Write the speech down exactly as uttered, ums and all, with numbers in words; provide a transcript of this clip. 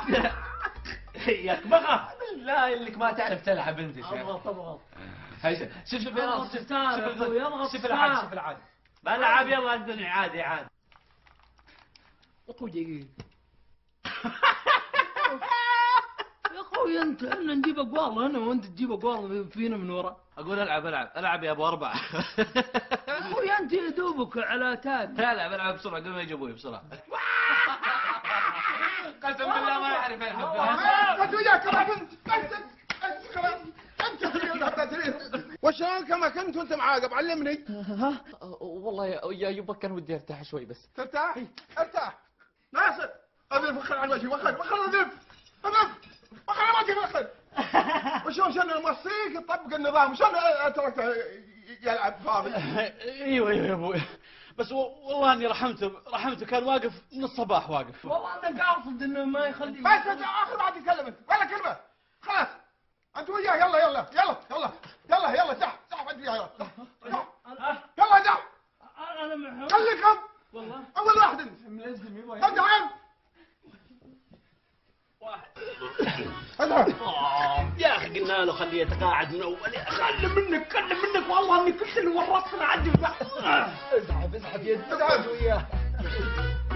ياك بغى. لا انك ما تعرف تلعب انت يا شيخ. اضغط اضغط. شوف شوف يا شوف شوف شوف العاد شوف العاد. بلعب يلا الدنيا عادي عادي. يا اخوي دقيقة. يا اخوي انت احنا نجيب اقوال هنا وانت تجيب اقوال فينا من ورا. اقول العب العب العب يا ابو اربعه. يا اخوي انت يا دوبك على تاد. العب العب بسرعه قبل ما يجي ابوي بسرعه. قسم بالله ما يعرف يلعب. انت وياك يا بنت. وشلون كما كنت وانت معاقب علمني. ها والله يا يبا كان ودي ارتاح شوي بس. ترتاح؟ ارتاح. ناصر اذن فخر عن وجهي وخر وخر اذن اذن وخر ما تجي وخر. وشلون شلون الموصيك تطبق النظام وشلون تركته يلعب فاضي. ايوه ايوه يا ابوي بس والله اني رحمته رحمته كان واقف من الصباح واقف. والله انا قاصد انه ما يخلي. بس اخر بعد يتكلم انت ولا كلمه خلاص. انت وياه يلا يلا يلا يلا يلا يلا دح دح بعد وياه يلا يلا دح. انا محمد. خليكم والله اول واحد انت. ملزم يبا. ابدا عين. واحد. ادعم. يا اخي قلنا له خليه يتقاعد من اول. خلي منك خلي منك والله اني كنت اللي ورطت عندي. ازحف ازحف يا ادعم وياه.